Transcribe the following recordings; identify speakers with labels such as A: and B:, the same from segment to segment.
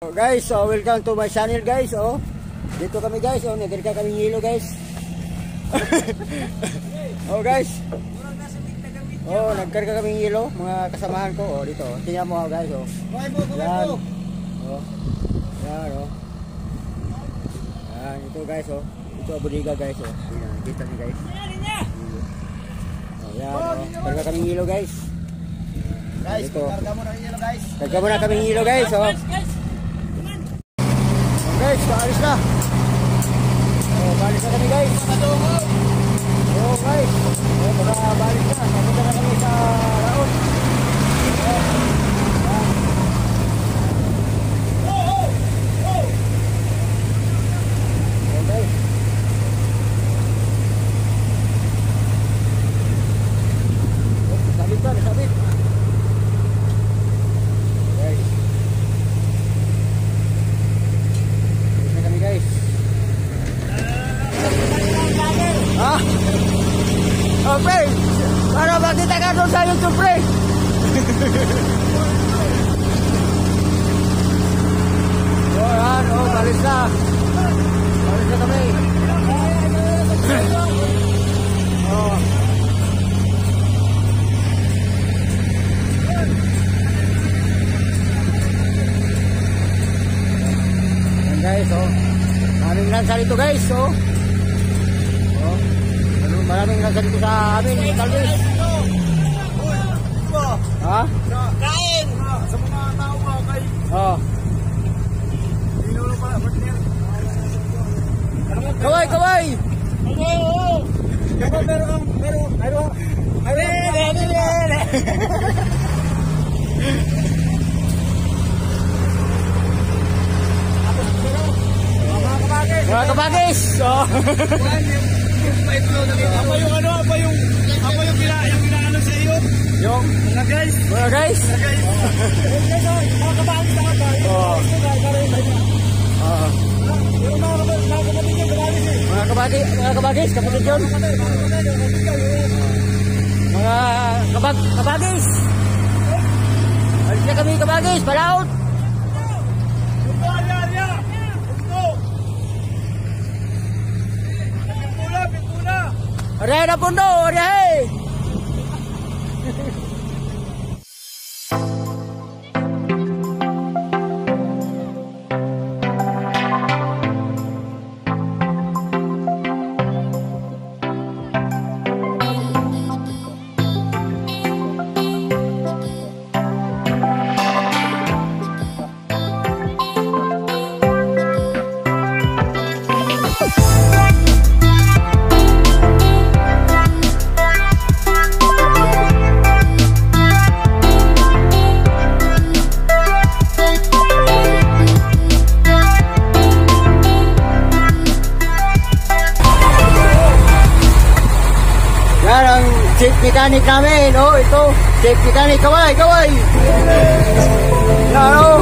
A: Guys, so welcome to my channel guys. Oh, dito kami guys. Oh, nagkarga kami hilo guys. Oh guys. Oh, nagkarga kami hilo, mga kasamahan ko. Oh, dito. Tingnan mo guys. Oh. Yan. Oh. Yan oh. Yan ito guys. Oh. Ito bodega guys. Oh. Tingnan, kita niyo guys. Oh, yan. Oh. Karga kami hilo guys. Guys, karga mo na hilo guys. Karga mo na kami hilo guys. Oh. Guys, baalis na. Oh, baalis na kami guys. Oh guys. Oh, baalis na. Napunta na kami sa Raon. Oh guys. Oh, sabit ka, sabit. Ah, oh pre, para makita ka doon sa YouTube pre. Oh yan, oh balis na. Balis na kami. Oh. Yan guys, oh. Maraming lansa dito guys, oh. Maraming nasa dito sa amin, Talbis. Ha? Kain! Sa mga tao ba kay? Oo. Kaway, kaway! Meron. Mga kabagis! Apa yung ginaano sa iyo? Yung mga guys. Mga guys. Mga kabagis na tayo. Mga kabagis, kapatid yun. Mga kabagis. Alis na kami kabagis, palaot. Aray na pundo, aray! Chief mechanic namin, oh ito, chief mechanic, kaway, kaway! Yan oh!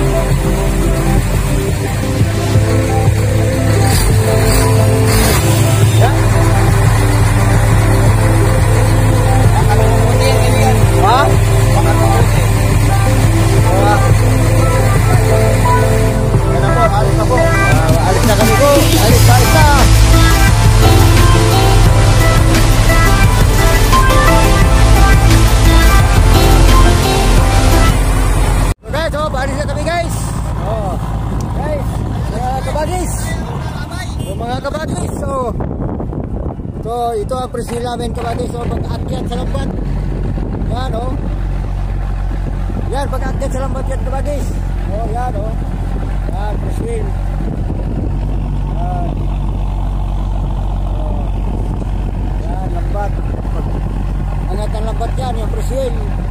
A: Ha? Alis na po, alis na kami po, alis na! So, baalis na kami guys. Oh, guys, mga kabagis. So, mga kabagis. So, ito ang presil namin kabagis. So, pag-aakyat sa lambat. Yan, oh. Yan, pag-aakyat sa lambat yan kabagis. Oh, yan, oh. Yan, presil. Yan. Oh. Yan, lambat. Angat ang lambat yan, yung presil.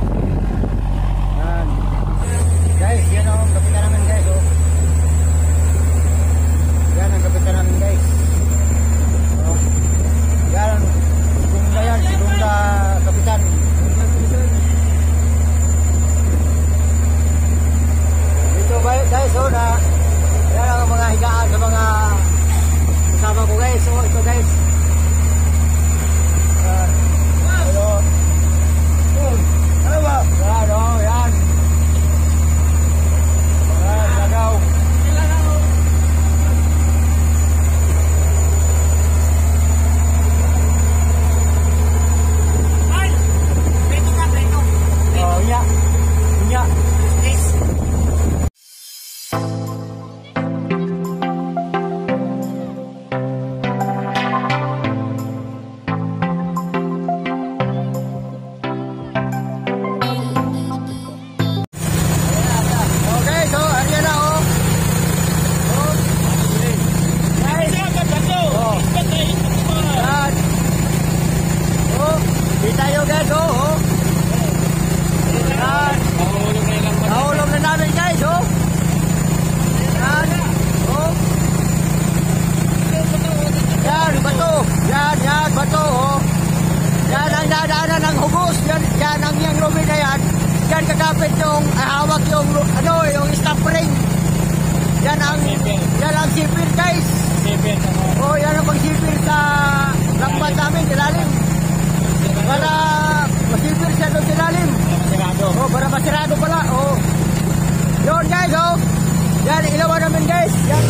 A: Yan. Guys, yan ang kapitan namin guys, oh. Yan ang kapitan namin guys. Oh. Yan, Dungda yan, si Dungda kapitan. Dito guys, oh, na yan ang mga higaan sa mga kasama ko guys, oh, ito guys. Ano ba? Yan, oh, yan. Lagaw. yung hawak yung ano, yung stop ring. Yan ang sipir guys.
B: Sipir.
A: Oh, yan ang pagsipir sa lambat namin, ilalim. Para masipir siya doon sa ilalim.
B: Masirado.
A: Oh, para masirado pala. Oh. Yun guys, oh. Yan, ilawan namin guys. Yan.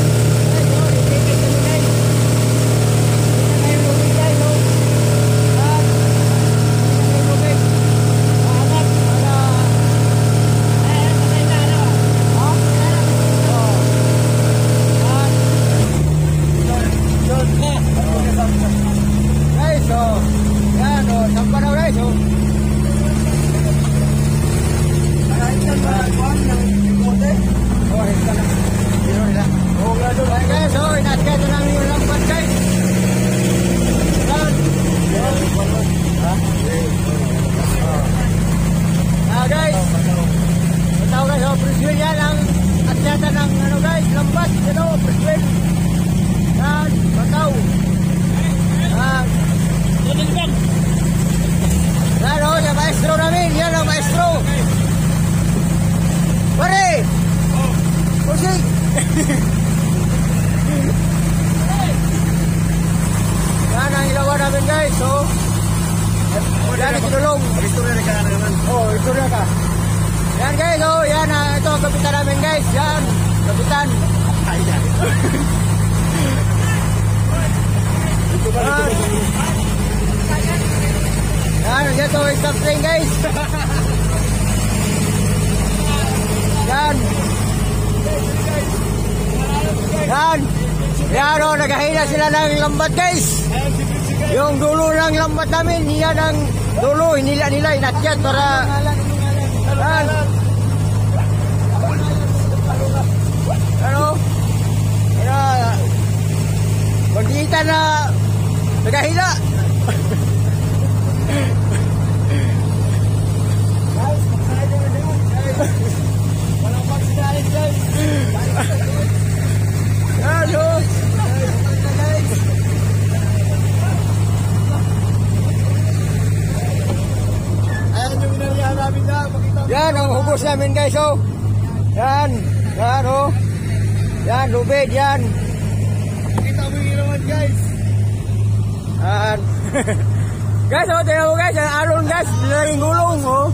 A: Yan ang ilawan namin guys. So, yan ang kinulong.
B: Istorya ka na naman.
A: Oh, istorya ka. Yan guys, oh, yan ito ang kapitan namin guys. Yan, kapitan.
B: Ayan.
A: Yan, ito stop train guys. Yan. Yan. Yan o, nagahila sila ng lambat guys. Yung dulo ng lambat namin, yan ang dulo, hinila nila, inakyat para... Yan. Ano? Yan. Magdiitan na nagahila. Yan ang hugos namin guys, oh. Yan, yan, oh. Yan, lubid, yan.
B: Kita mo yung ilawan guys.
A: Yan. Guys, oh, tingnan mo guys, yung aron guys, nilaging gulong, oh.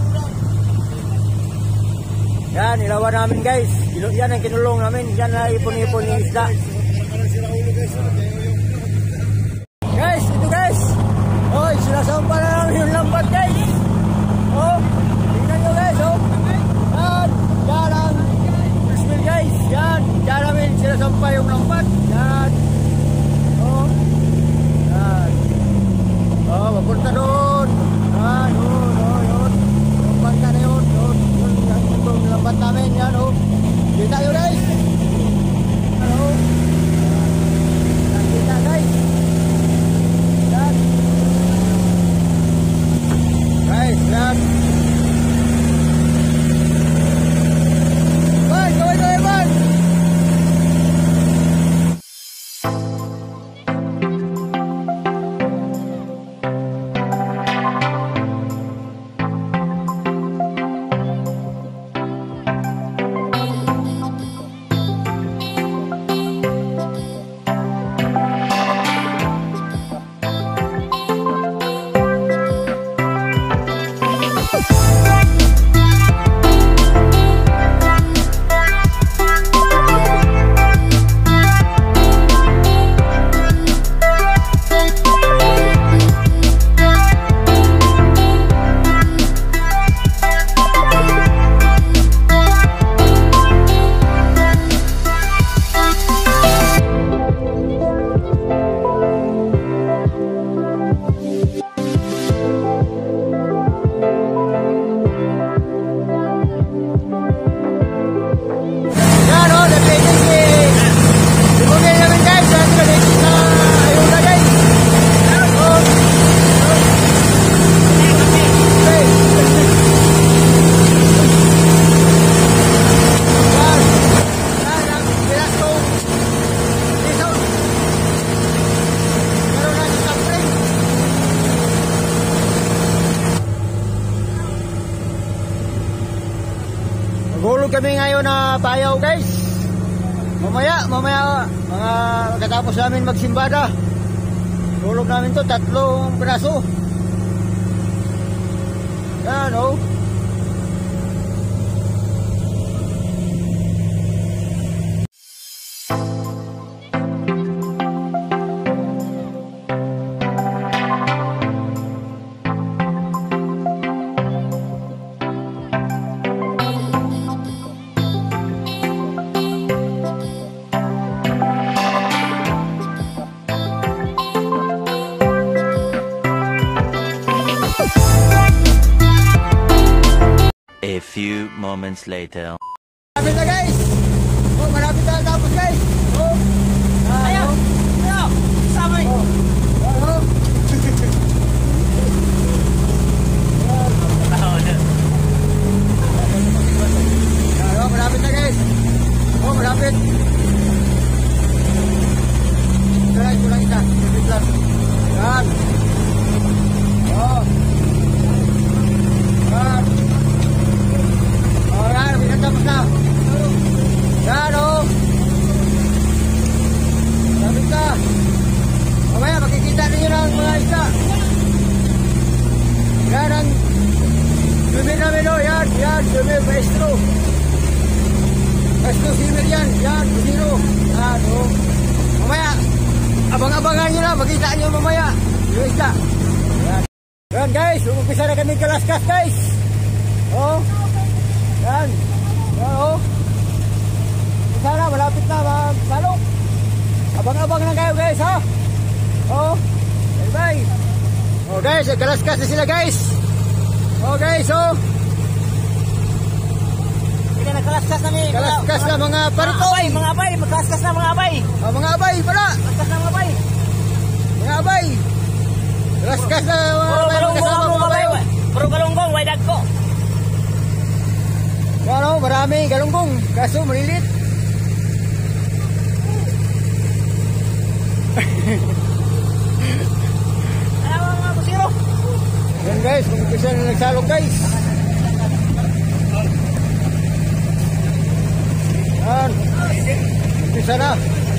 A: Yan, ilawan namin guys. Yan ang kinulong namin, yan na ipon-ipon yung isda. Guys, ito guys. Oh, sinasampa na namin yung lambat guys. Oh, tingnan nyo guys, oh. Yan, yan ang crispy guys. Yan, yan namin sinasampa yung lambat. Yan. Oh, yan. Oh, mapunta doon. Yan, oh, yun. Yung bangka na yun, yun. Yung lambat namin, yan, oh. Kita yun guys. Ano? Hulog kami ngayon na payaw guys. Mamaya mga katapos namin magsimbada, hulog namin to 3 piraso. Yan oh.
C: A few moments later.
A: Malapit na guys. Oh, malapit na tapos guys. Oh.
B: Ayaw! Ayaw! Samay!
A: Oh. Oh. Oh, malapit na guys. Oh, malapit. Guys, kulang isa. Malapit lang. Yan. Oh. Yan. Oh, yan. Pinatapos na. Yan, oh. Malapit na. Mamaya, makikita ninyo ng mga isa. Yan ang swimmer namin, oh. Yan, yan. Swimmer, maestro. Maestro swimmer yan. Yan, busino. Yan, oh. Mamaya, abang-abangan nyo na. Makita nyo mamaya. Yung isda. Yan. Yan, guys. Umpisa na kami kalaskas, guys. Oh. Yan. Yan, oh. Umpisa na. Malapit na magsalok. Abang-abang na kayo, guys, ha? Oh. Bye-bye. Oh, guys. Kalaskas na sila, guys. Oh, guys, oh.
B: Hindi na kalaskas na ni.
A: Kalaskas na mga parito.
B: Mga abay! Magkalaskas na mga abay!
A: Oh, mga abay pala.
B: Kalaskas na mga abay!
A: Mga abay. Kalaskas na mga kasama mga abay.
B: Puro galunggong, way dagko!
A: Yan, oh. Marami galunggong. Kaso malilit.
B: Ano mga busiro?
A: Yan, guys. Umpisa na nagsalok, guys. Yan. Umpisa na.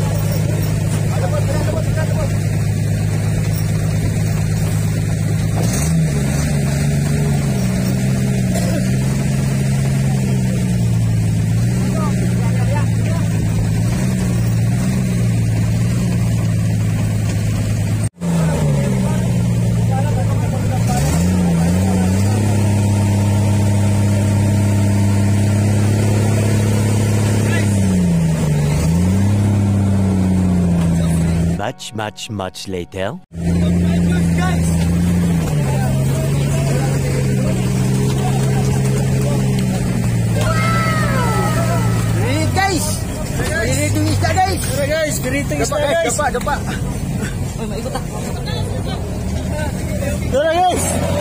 C: Much later.
A: Malilit, guys. Malilit yung isda, guys.
B: Tara guys, ganito yung isda guys!
A: Dapa.
B: Uy, maikot ah! Tara guys!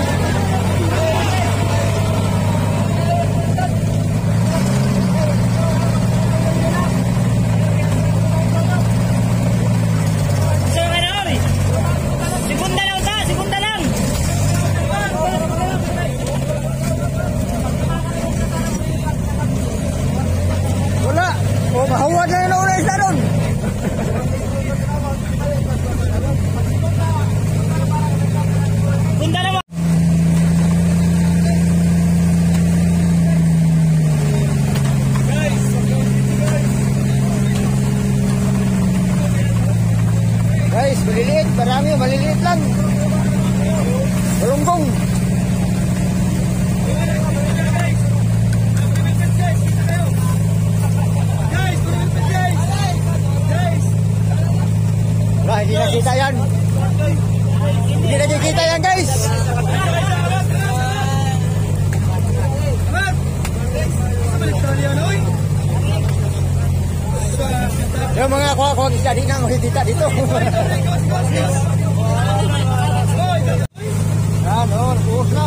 B: Segunda lang!
A: Wala. Oh, mahawad na yung una isda doon.
B: Segunda lang!
A: Guys, maliliit. Marami, maliliit lang. Galunggong. Wala, hindi nakita yan. Hindi nakikita yan, guys. Yung mga kuha-kuha isda, di na makikita dito. Yan, oh, nakuhos na.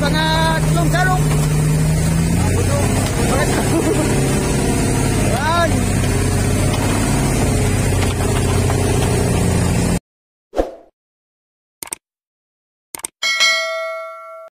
A: mga tatlong karong